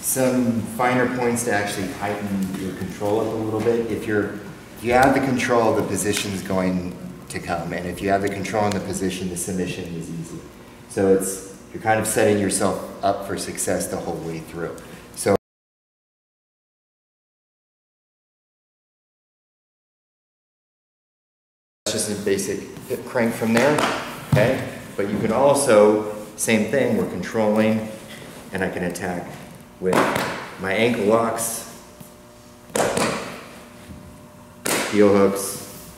some finer points to actually tighten your control up a little bit. If you have the control, the position's going to come, and if you have the control in the position, the submission is easy. So you're kind of setting yourself up for success the whole way through. So that's just a basic hip crank from there, okay? But you can also, same thing, we're controlling, and I can attack with my ankle locks, heel hooks.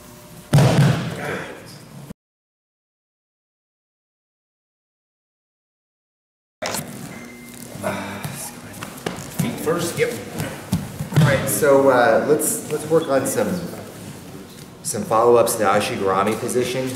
Feet first. Yep. All right. So let's work on some follow-ups to the Ashigarami position.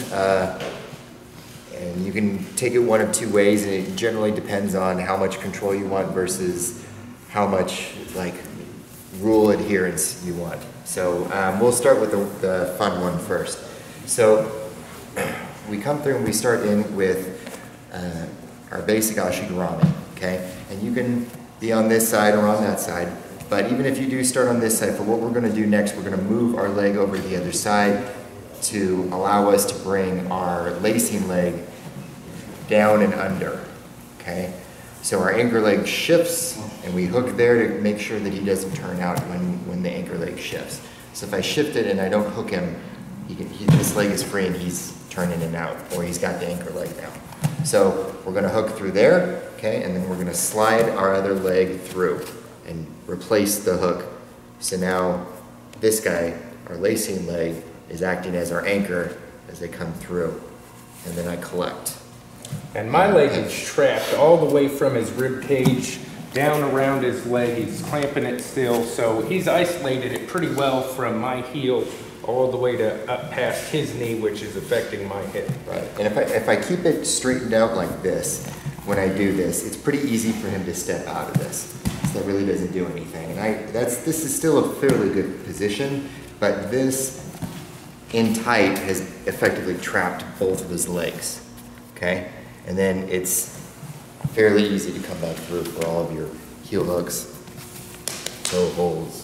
And you can take it one of two ways, and it generally depends on how much control you want versus how much like rule adherence you want. So we'll start with the fun one first. So we come through and we start in with our basic Ashigarami, okay? And you can be on this side or on that side, but even if you do start on this side, for what we're gonna do next, we're gonna move our leg over to the other side to allow us to bring our lacing leg down and under, okay? So our anchor leg shifts, and we hook there to make sure that he doesn't turn out when the anchor leg shifts. So if I shift it and I don't hook him, this leg is free and he's turning in and out, or he's got the anchor leg now. So we're gonna hook through there, okay? And then we're gonna slide our other leg through and replace the hook. So now this guy, our lacing leg, is acting as our anchor as they come through. And then I collect. And my leg is trapped all the way from his rib cage down around his leg. He's clamping it still, so he's isolated it pretty well from my heel all the way to up past his knee, which is affecting my hip. Right. And if I keep it straightened out like this, when I do this, it's pretty easy for him to step out of this. So that really doesn't do anything. And this is still a fairly good position, but this in tight has effectively trapped both of his legs, okay? And then it's fairly easy to come back through for all of your heel hooks, toe holds,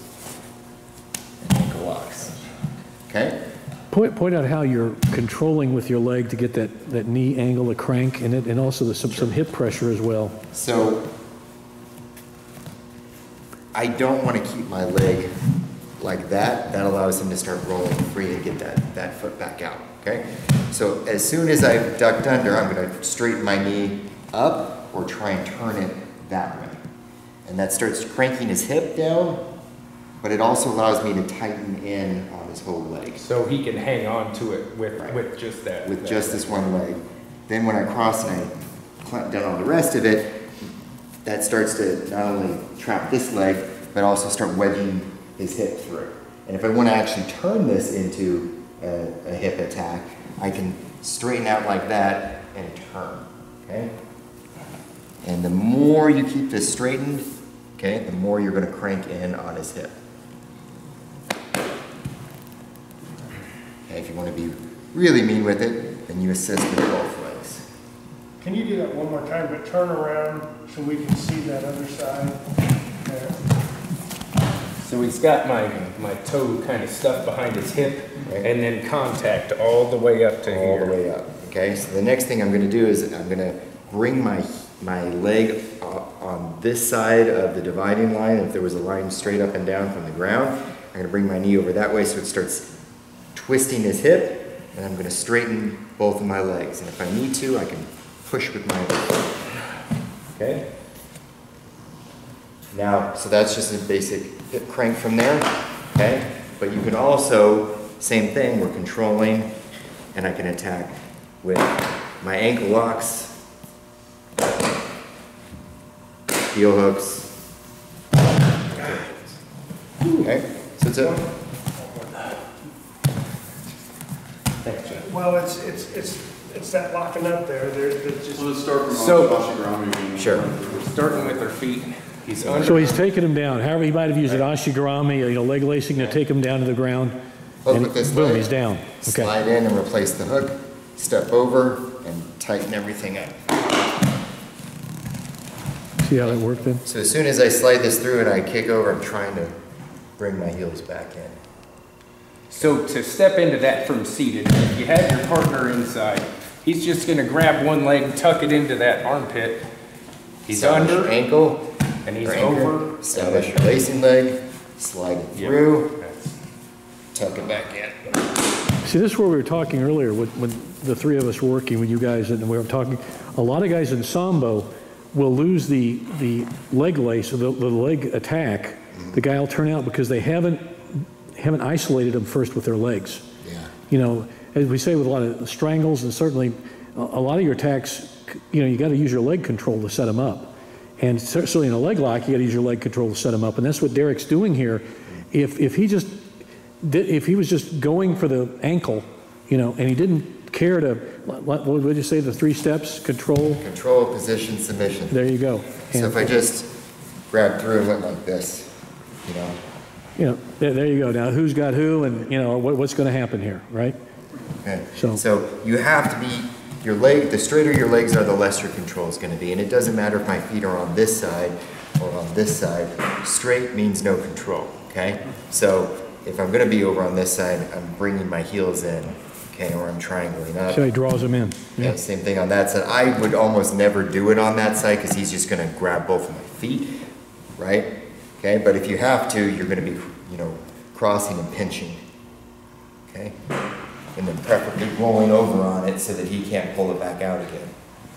and ankle locks, okay? Point out how you're controlling with your leg to get that knee angle, the crank in it, and also some hip pressure as well. So I don't want to keep my leg like that. That allows him to start rolling free and get that foot back out, okay? So as soon as I've ducked under, I'm going to straighten my knee up or try and turn it that way. And that starts cranking his hip down, but it also allows me to tighten in on his whole leg. So he can hang on to it with just that. With just this one leg. Then when I cross and I clamp down on the rest of it, that starts to not only trap this leg, but also start wedging his hip through. And if I want to actually turn this into a hip attack, I can straighten out like that and turn, okay? And the more you keep this straightened, okay, the more you're going to crank in on his hip. Okay, if you want to be really mean with it, then you assist with both legs. Can you do that one more time, but turn around so we can see that other side there? So he's got my toe kind of stuffed behind his hip, right, and then contact all the way up to here. All the way up, okay? So the next thing I'm going to do is I'm going to bring my leg on this side of the dividing line. If there was a line straight up and down from the ground, I'm going to bring my knee over that way so it starts twisting his hip, and I'm going to straighten both of my legs. And if I need to, I can push with my other foot. Okay? Now, so that's just a basic hip crank from there, okay? But you can also, same thing, we're controlling, and I can attack with my ankle locks, heel hooks. Okay, so it's a... Thanks, Jeff. Well, it's that locking up there. Just So let's start from Ashigarami. Sure. Starting with our feet. He's under. So he's taking him down. However, he might have used an Ashigarami, leg lacing to take him down to the ground. Hook And with this boom, leg, he's down. Okay. slide in and replace the hook, step over, and tighten everything up. See how that worked then? So as soon as I slide this through and I kick over, I'm trying to bring my heels back in. So to step into that from seated, if you have your partner inside, he's just gonna grab one leg, tuck it into that armpit. He's Establish under, your ankle, and he's or anchor. over. Establish your lacing leg, slide it Yep. through, tuck it back in. See, this is where we were talking earlier, when the three of us were working with you guys, and we were talking, a lot of guys in sambo will lose the leg lace, or the leg attack. The guy will turn out because they haven't isolated them first with their legs. Yeah. You know, as we say with a lot of strangles, and certainly a lot of your attacks, you know, you got to use your leg control to set them up. And certainly in a leg lock, you got to use your leg control to set them up. And that's what Derek's doing here. If he was just going for the ankle, you know, and he didn't care to, what would you say, the 3 steps? Control? Control, position, submission. There you go. So if I just grab through and went like this, you know, there you go. Now, who's got who, and, you know, what's going to happen here, right? Okay. So- So you have to be, your leg, the straighter your legs are, the less your control is going to be. And it doesn't matter if my feet are on this side or on this side. Straight means no control, okay? So if I'm going to be over on this side, I'm bringing my heels in, okay, or I'm triangling up. So he draws them in. Yeah, same thing on that side. I would almost never do it on that side because he's just going to grab both of my feet, right? Okay, but if you have to, you're going to be, you know, crossing and pinching, okay? And then preferably rolling over on it so that he can't pull it back out again.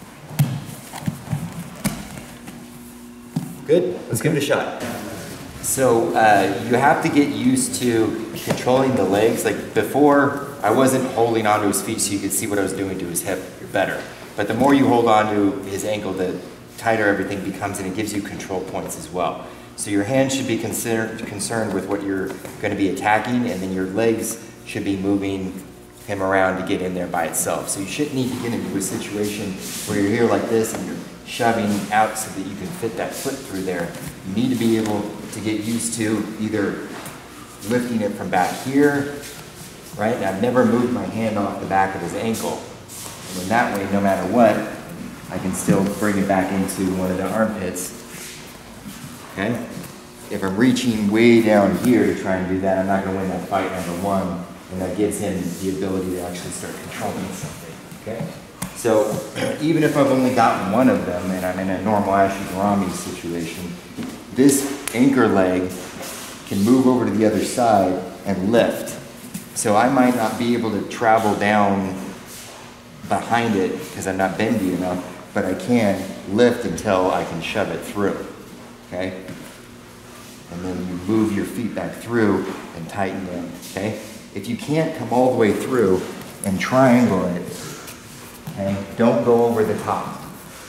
Good, let's give it a shot. So you have to get used to controlling the legs. Like before, I wasn't holding onto his feet so you could see what I was doing to his hip better. But the more you hold on to his ankle, the tighter everything becomes, and it gives you control points as well. So your hands should be concerned with what you're going to be attacking, and then your legs should be moving him around to get in there by itself. So you shouldn't need to get into a situation where you're here like this and you're shoving out so that you can fit that foot through there. You need to be able to get used to either lifting it from back here, right? And I've never moved my hand off the back of his ankle. And then that way, no matter what, I can still bring it back into one of the armpits. Okay? If I'm reaching way down here to try and do that, I'm not going to win that fight, number one, and that gives him the ability to actually start controlling something. Okay? So even if I've only got one of them and I'm in a normal ashigarami situation, this anchor leg can move over to the other side and lift. So I might not be able to travel down behind it because I'm not bendy enough, but I can lift until I can shove it through. Okay? And then you move your feet back through and tighten them. Okay? If you can't come all the way through and triangle it, okay, don't go over the top.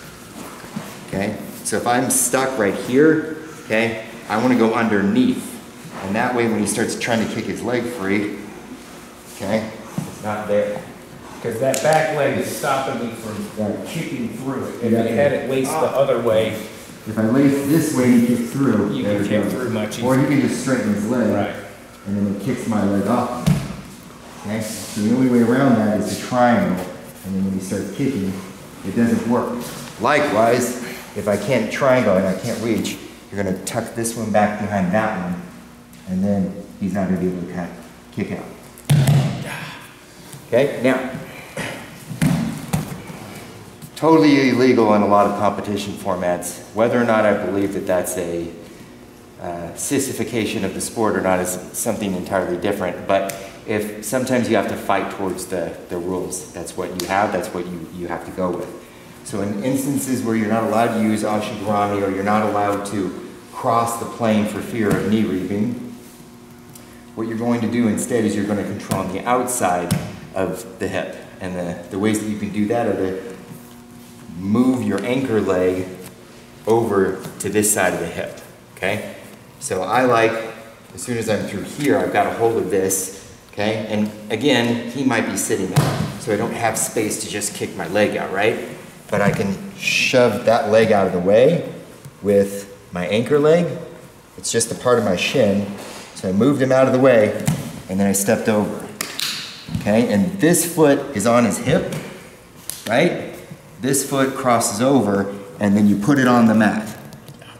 Okay? So if I'm stuck right here, okay, I want to go underneath. And that way when he starts trying to kick his leg free, okay, it's not there. Because that back leg is stopping me from kicking through it. If I had it laced the other way, If I lace this way, he kicks through. you there can we kick go. through much Or easier. he can just straighten his leg, Right. and then it kicks my leg off. Okay? So the only way around that is to triangle, and then when he starts kicking, it doesn't work. Likewise, if I can't triangle and I can't reach, you're going to tuck this one back behind that one, and then he's not going to be able to kick out. Okay? Now, totally illegal in a lot of competition formats. Whether or not I believe that that's a sissification of the sport or not is something entirely different. But if sometimes you have to fight towards the rules, that's what you have, that's what you have to go with. So in instances where you're not allowed to use ashigarami or you're not allowed to cross the plane for fear of knee reaping, what you're going to do instead is you're going to control on the outside of the hip. And the ways that you can do that are to move your anchor leg over to this side of the hip, okay? So I like, as soon as I'm through here, I've got a hold of this, okay? And again, he might be sitting there, so I don't have space to just kick my leg out, right? But I can shove that leg out of the way with my anchor leg. It's just a part of my shin. So I moved him out of the way, and then I stepped over, okay? And this foot is on his hip, right? This foot crosses over, and then you put it on the mat,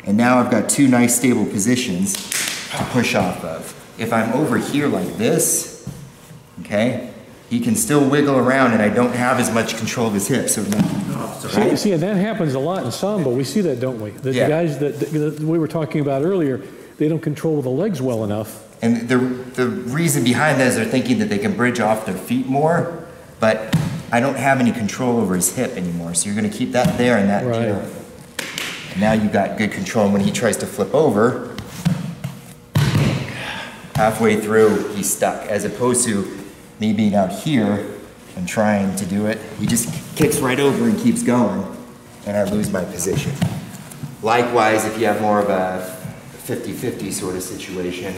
And now I've got two nice stable positions to push off of. If I'm over here like this, okay, he can still wiggle around and I don't have as much control of his hips. So, right? See, and that happens a lot in sambo. We see that, don't we? The guys that we were talking about earlier, they don't control the legs well enough. And the reason behind that is they're thinking that they can bridge off their feet more, but I don't have any control over his hip anymore. So you're gonna keep that there and that here. And now you've got good control. And when he tries to flip over, halfway through, he's stuck. As opposed to me being out here and trying to do it, he just kicks right over and keeps going, and I lose my position. Likewise, if you have more of a 50-50 sort of situation,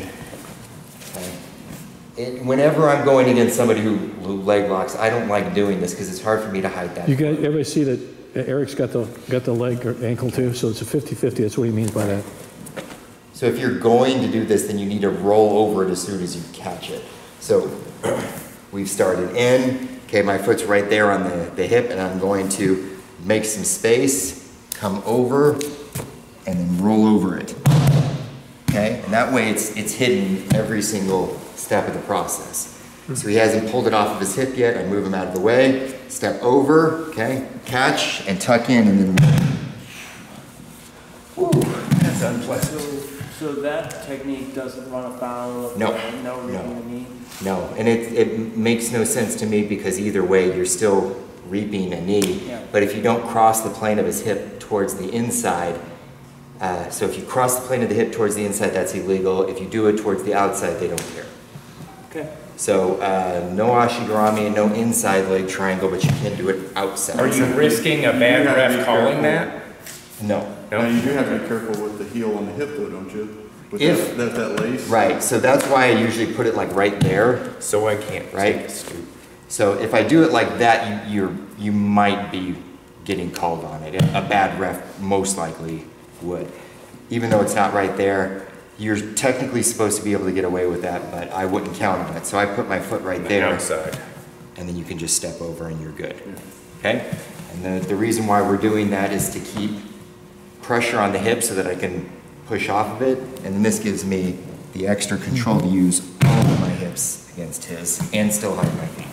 whenever I'm going against somebody who leg locks, I don't like doing this because it's hard for me to hide that. You guys, everybody see that Eric's got the leg or ankle too, so it's a 50-50. That's what he means by that. So if you're going to do this, then you need to roll over it as soon as you catch it. So we've started in, okay, my foot's right there on the hip, and I'm going to make some space, come over, and then roll over it. Okay, and that way it's hidden every single step of the process. So he hasn't pulled it off of his hip yet. I move him out of the way, step over, okay, catch, and tuck in, and then whew, that's unpleasant. So that technique doesn't run afoul of No, reaping the knee? No, and it makes no sense to me because either way you're still reaping a knee. Yeah. But if you don't cross the plane of his hip towards the inside, so if you cross the plane of the hip towards the inside, that's illegal. If you do it towards the outside, they don't care. Okay. So no ashigarami and no inside leg triangle, but you can do it outside. Are you risking a bad have to ref be calling careful. that? No. Now, you do have to be careful with the heel on the hip though, don't you? With If- that lace. Right, so that's why I usually put it like right there. So I can't Right. take a scoop. So if I do it like that, you might be getting called on it. A bad ref most likely would. Even though it's not right there, you're technically supposed to be able to get away with that, but I wouldn't count on it. So I put my foot right there, Outside. and then you can just step over and you're good. Okay? And the reason why we're doing that is to keep pressure on the hip so that I can push off of it, and then this gives me the extra control to use all of my hips against his and still hide my feet.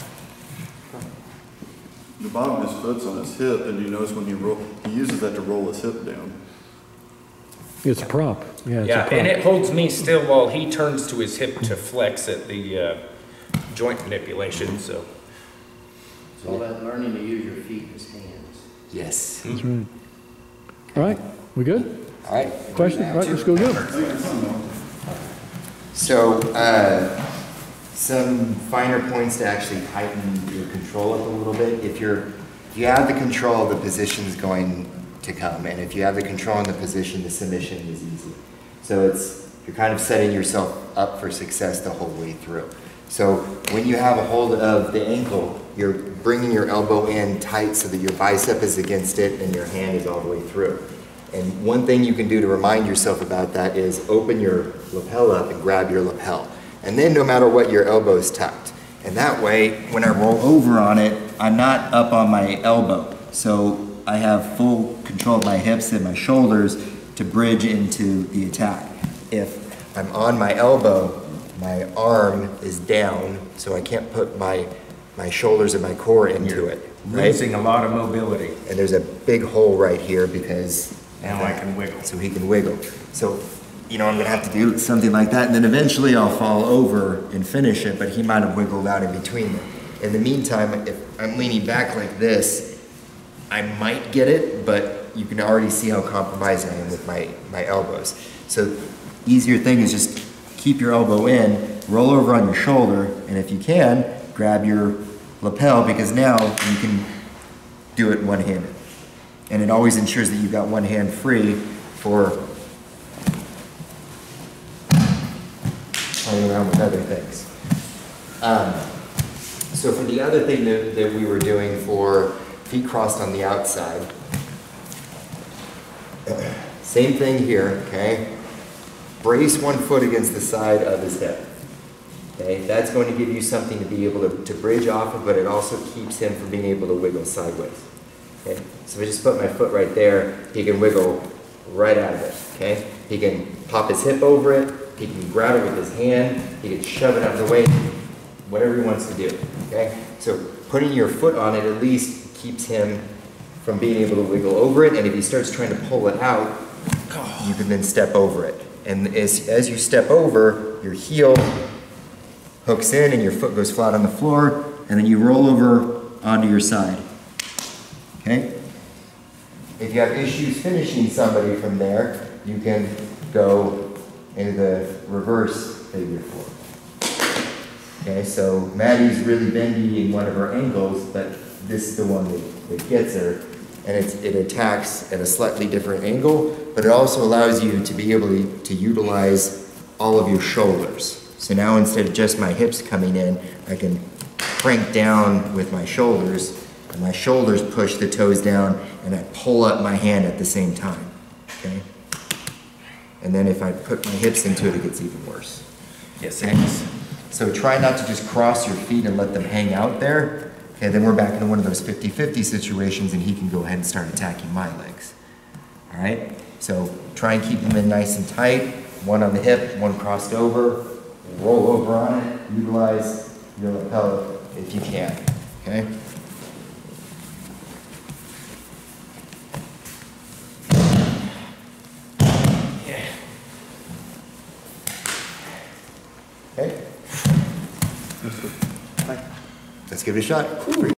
The bottom of his foot's on his hip, and you notice when he uses that to roll his hip down. It's a prop. Yeah, it's Yeah, a prop. and it holds me still while he turns to his hip to flex at the joint manipulation, so. It's all about learning to use your feet as hands. Yes. That's right. All right, we good? All right. Question? All right, let's go good. So, some finer points to actually tighten your control up a little bit. If you have the control, the position's going to come, and if you have the control in the position, the submission is easy. So you're kind of setting yourself up for success the whole way through. So when you have a hold of the ankle, you're bringing your elbow in tight so that your bicep is against it and your hand is all the way through. And one thing you can do to remind yourself about that is open your lapel up and grab your lapel. And then no matter what, your elbow is tucked. And that way, when I roll over on it, I'm not up on my elbow. So I have full control of my hips and my shoulders to bridge into the attack. If I'm on my elbow, my arm is down, so I can't put my shoulders and my core into it. Right? Losing a lot of mobility. And there's a big hole right here because Now I can wiggle. so he can wiggle. So, I'm gonna have to do something like that, and then eventually I'll fall over and finish it, but he might have wiggled out in between them. In the meantime, if I'm leaning back like this, I might get it, but you can already see how compromised I am with my elbows. So, easier thing is just keep your elbow in, roll over on your shoulder, and if you can, grab your lapel, because now you can do it one-handed. And it always ensures that you've got one hand free for playing around with other things. So for the other thing that we were doing for feet crossed on the outside, same thing here, okay? Brace one foot against the side of his hip. Okay, that's going to give you something to be able to bridge off of, but it also keeps him from being able to wiggle sideways. Okay, so if I just put my foot right there, he can wiggle right out of it, okay? He can pop his hip over it, he can grab it with his hand, he can shove it out of the way, whatever he wants to do, okay? So putting your foot on it at least keeps him from being able to wiggle over it, and if he starts trying to pull it out, you can then step over it. And as you step over, your heel hooks in and your foot goes flat on the floor, and then you roll over onto your side, okay? If you have issues finishing somebody from there, you can go into the reverse figure four. Okay, so Maddie's really bendy in one of her angles, but this is the one that gets her, and it attacks at a slightly different angle, but it also allows you to be able to utilize all of your shoulders. So now instead of just my hips coming in, I can crank down with my shoulders, and my shoulders push the toes down, and I pull up my hand at the same time, okay? And then if I put my hips into it, it gets even worse. Yes, okay? So try not to just cross your feet and let them hang out there. Okay, then we're back into one of those 50-50 situations, and he can go ahead and start attacking my legs. All right? So try and keep them in nice and tight. One on the hip, one crossed over. Roll over on it. Utilize your lapel if you can. Okay? Okay? Let's give it a shot. Ooh.